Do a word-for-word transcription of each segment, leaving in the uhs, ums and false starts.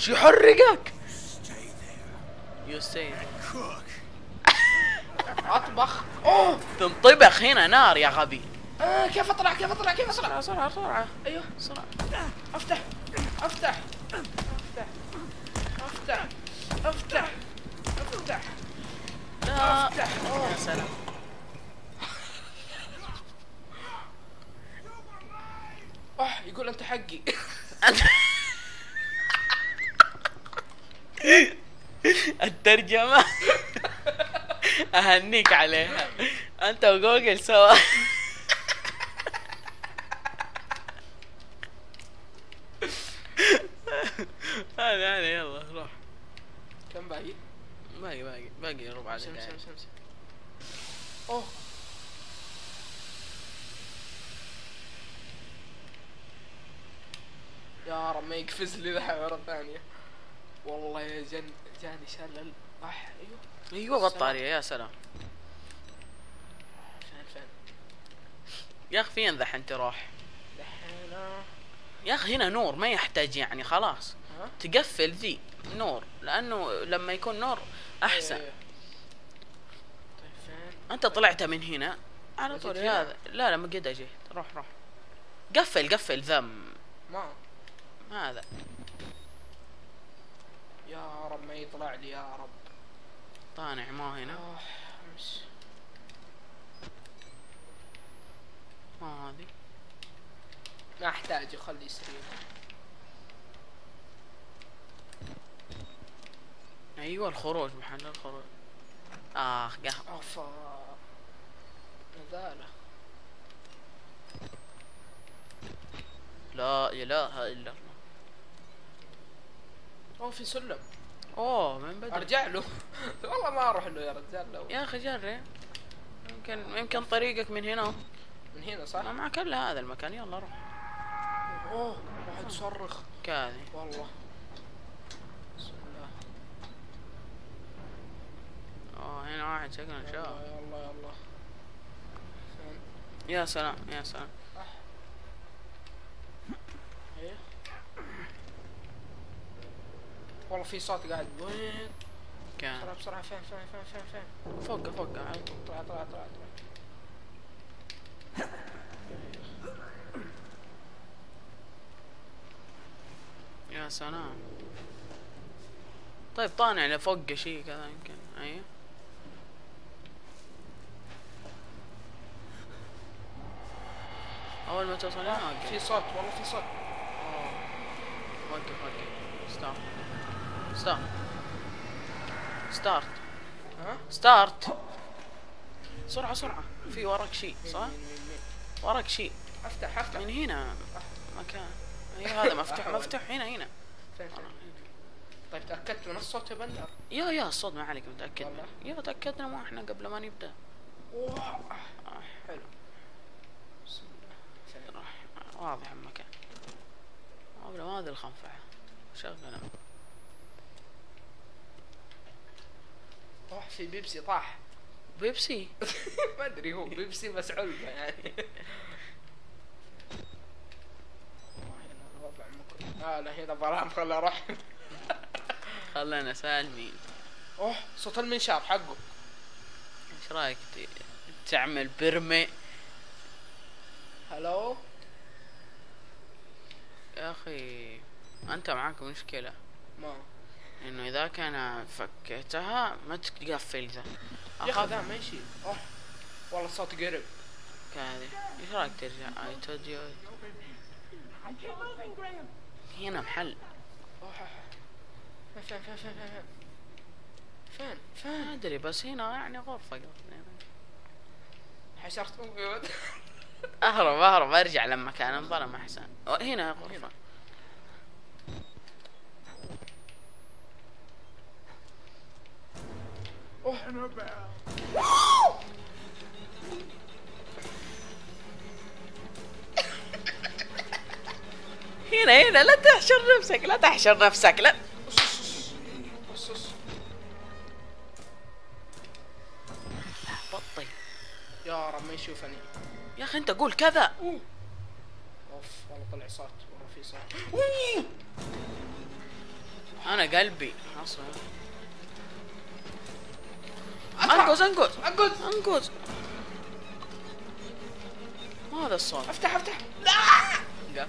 شو يحرقك؟ يو ستي اطبخ. اوه تنطبخ هنا نار يا غبي. آه كيف اطلع كيف اطلع كيف اطلع؟ بسرعة بسرعة. ايوه بسرعة. افتح افتح افتح افتح افتح افتح لا افتح. يا سلام. اوه يقول انت حقي. الترجمة اهنيك عليها. انت وجوجل سوا. هذا هذا يلا روح. كم باقي؟ باقي باقي باقي ربع سم دقيقة. سم سم سم. اوه يا رب ما يقفز لي ذا مرة ثانية. والله يا جن جاني شلل. اح ايوه ايوه بطارية يا سلام. فين فين يا اخي فين ذحين تروح؟ دحين يا اخي هنا نور ما يحتاج يعني خلاص. ها؟ تقفل ذي نور لانه لما يكون نور احسن. أيوة. طيب فين؟ انت طلعت من هنا على طول. جيت هنا؟ هذا لا لا ما قد اجيت. روح روح قفل قفل ذم ما هذا. يا رب ما يطلع لي يا رب. طانع ما هنا آه، امس ما هذه. ما احتاج خلي يسري. ايوه الخروج محل الخروج. اخ قهوة. افا نذالة. لا اله الا الله. اوه في سلم. اوه من بدري. ارجع له. والله ما اروح له يا رجال. لو يا اخي جرب يمكن يمكن طريقك من هنا. من هنا صح؟ ما معك الا هذا المكان. يلا روح. اوه واحد يصرخ كاذي. والله. بسم الله. اوه هنا واحد شكله شاف. يلا يلا يلا. فين؟ يا سلام يا سلام. صح. ايه والله في صوت قاعد. وين؟ كان بسرعة بسرعة. فين فين فين فين فين؟ فوق فوق قاعد. طلع طلع طلع طلع. يا سلام. طيب طانع لفوق شيء كذا يمكن. ايوه اول ما توصل هنا في وقف. صوت والله في صوت. وقف وقف. ستارت ستارت ستارت ها؟ ستارت. سرعة سرعة. في وراك شيء صح؟ مين مين مين؟ وراك شيء افتح افتح. من هنا مكان. ايوه هذا مفتوح مفتوح هنا هنا. فين فين؟ طيب تأكدت من الصوت يا بندر؟ يا يا الصوت ما عليك متأكد. والله؟ يا تأكدنا ما احنا قبل ما نبدأ. اوه آه. حلو. بسم الله. فين؟ راح واضح المكان. قبل ما هذه الخنفعة شغلة. اوه في بيبسي طاح. بيبسي. ما ادري هو بيبسي بس علبة يعني. هنا الوضع مكر. اه لا هنا ظلام خلنا اروح. خلنا سالمين. اوه صوت المنشار حقه. ايش رايك ت- تعمل برمي؟ هلو يا اخي انت معك مشكلة ما انه اذا كان فكيتها ما تقفل ذا. يا اخي ذا ماشي. اوه والله الصوت قرب. كذي. ايش رايك ترجع؟ اي تود يو هنا محل. اوه فين فين فين فين فين فين فين؟ ما ادري بس هنا يعني غرفة. حشرت موجود. اهرب اهرب ارجع لما كان انظلم احسن. هنا غرفة. اوه هنا هنا لا تحشر نفسك لا تحشر نفسك لا. أص أص. بطي يا رب ما يشوفني. يا اخي انت قول كذا. اوف والله طلع صوت والله في صوت. انا قلبي اصلا. أطلع. انقز انقز انقز انقز. ما هذا الصوت. افتح افتح. لا قفل.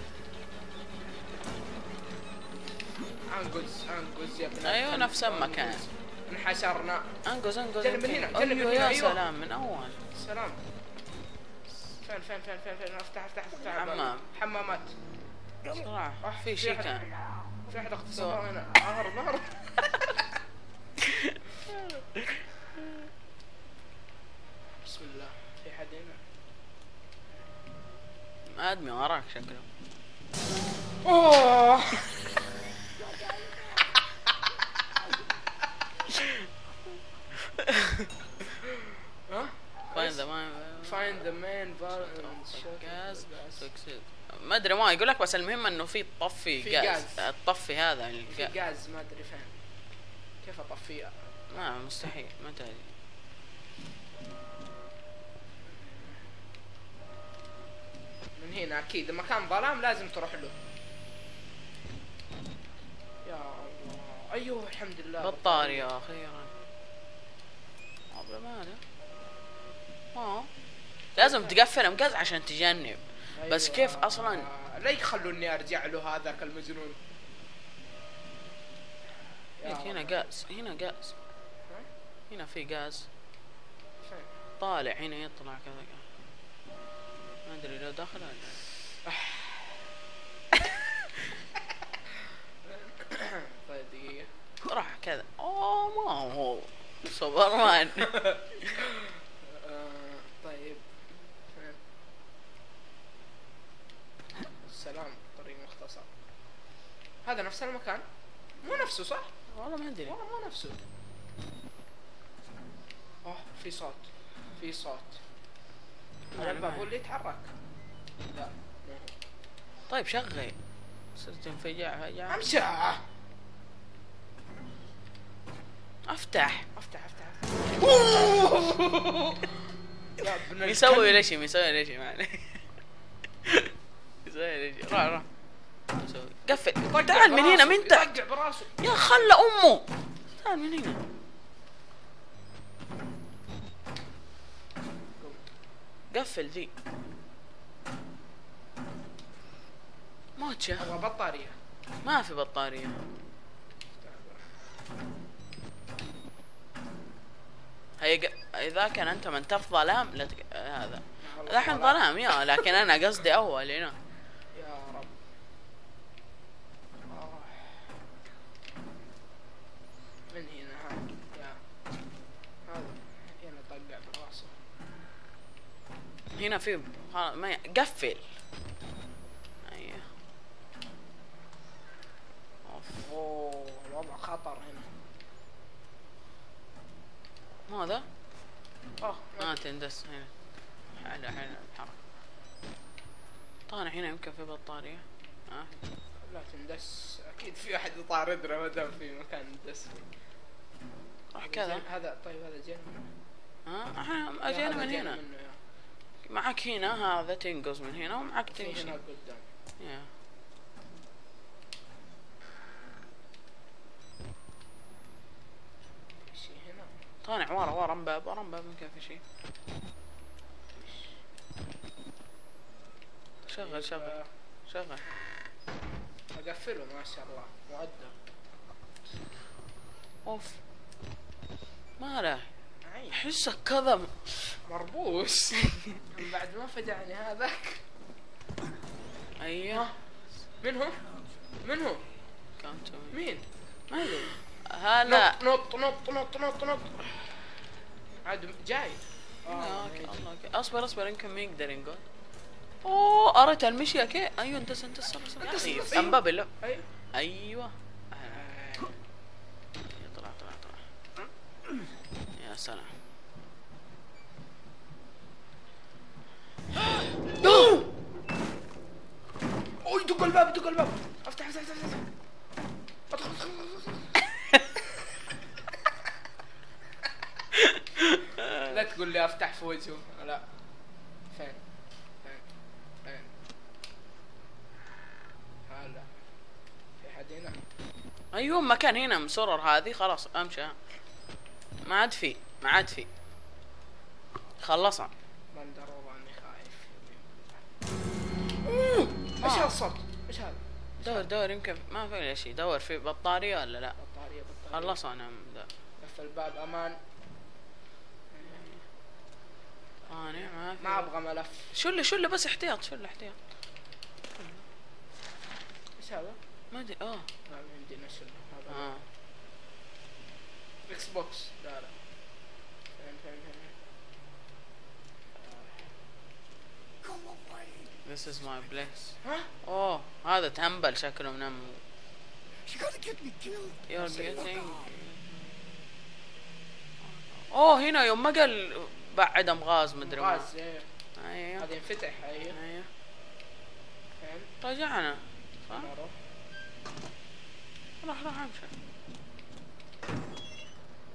انقز انقز يا ابن ايوه الكلب. نفس المكان. انقز. انحشرنا. انقز انقز. جنب من هنا، جنب من أيوة هنا، يا أيوة. سلام من اول. سلام. فين فين فين فين فين افتح افتح افتح. حمام. حمامات. بسرعة آه، في شيء أحد- كان. في احد اغتصبها هنا. نهر نهر. بسم الله. في حد هنا؟ ادمي وراك شكله. اوه. ها؟ find the man. find the main violence. gas succeed. ما ادري ما يقول لك، بس المهم انه في طفي في غاز. غاز. الطفي هذا في الغاز. غاز ما ادري فين. كيف اطفيها؟ ما مستحيل ما تدري. من هنا اكيد مكان ظلام لازم تروح له. يا الله. ايوه الحمد لله. بطارية اخيرا. عبر ماله. ما لازم تقفل مقز عشان تجنب. بس أيوة. كيف أصلاً؟ لا يخلوني ارجع له هذاك المجنون. يا هنا الله. غاز هنا غاز. ها؟ هنا في غاز فين؟ طالع هنا يطلع كذا. ما ادري لو دخل ولا لا. طيب دقيقة. راح كذا. اوه ما هو سوبرمان. آه، طيب فين؟ السلام. طريق مختصر. هذا نفس المكان؟ مو نفسه صح؟ والله ما ادري. والله مو نفسه. اوه في صوت. في صوت. هذا الباب هو اللي يتحرك. لا مو هو. طيب شغل. صرت انفجاع فجأة. امشي. افتح. افتح افتح افتح. يا ابن يسوي الكلب. ليش يسوي ليش ما عليه. يسوي ليش. راح راح. يسوي. قفل. يطقع تعال من هنا براسه، من تحت. يطقع براسه. يا خلى امه. تعال من هنا. قفل ذي. موتشة. ابغى بطارية. ما في بطارية. هي ق... اذا كان انت من تف ظلام لا تق... هذا الحين ظلام يا، لكن انا قصدي اول هنا. يا رب. آه. من هنا ها. يا هذا هنا طقع براسه. هنا في ها- ما ي... قفل. ايوه. اوف. اوه الوضع خطر هنا. ماذا؟ اه ما تندس هنا. حلو حلو الحركة. طالع هنا يمكن في بطارية. ها لا تندس. اكيد في احد يطاردنا ما دام في مكان ندس فيه. راح هذا كذا. جن- هذا طيب هذا جن منه. ها احنا يا اجينا هذا من جن هنا. منه يا. معك هنا هذا تنقز من هنا ومعك في تمشي. هنا قدام. يا. في شيء هنا. طالع ورا ورا باب ورا باب يمكن في شيء. شغل شغل آه، شغل. اقفله ما شاء الله مؤدب. اوف. ما له. عين. احسه كذا. مربوس. من بعد ما فجعني هذاك. ايوه. من هو؟ من هو؟ كم تو مين؟ ما ادري. هلا. نط نط نط نط نط. عاد جاي. آه، اوكي ماشي. الله اوكي. اصبر اصبر يمكن ما يقدر ينقل. اوه اريت المشي اوكي. ايوه انت انت صبر صبر. انت أيوة. صبر. انباب اللو. ايوه. ايوه. آه. طلع طلع طلع. يا سلام. اوه يدق الباب يدق الباب. افتح افتح افتح افتح. ادخل ادخل ادخل. لا تقول لي افتح في وجهه. لا. فين؟ فين؟ فين؟ هلا. في حد هنا؟ ايوه مكان هنا مسرر هذه خلاص امشي. ما عاد في ما عاد في خلصنا. ما ادري والله اني خايف. اوه ايش هذا الصوت؟ ايش هذا؟ دور دور يمكن ما في ولا شيء. دور في بطارية ولا لا؟ بطارية بطارية. خلصنا ده. قفل الباب امان. انا ما في. ما ابغى ملف. شله شله بس احتياط شله احتياط. ايش هذا؟ ما ادري اه ما عندي نشل هذا. اه اكس بوكس. لا لا. فين فين فين. This is my place. ها؟ اوه هذا تهمبل شكله منم. You gotta get me killed. You're getting. اوه هنا يوم ما قال بعد ام غاز مدري ما. غاز ايه. ايوه هذا ينفتح ايوه. ايوه فين؟ رجعنا صح؟ نروح. راح راح امشي.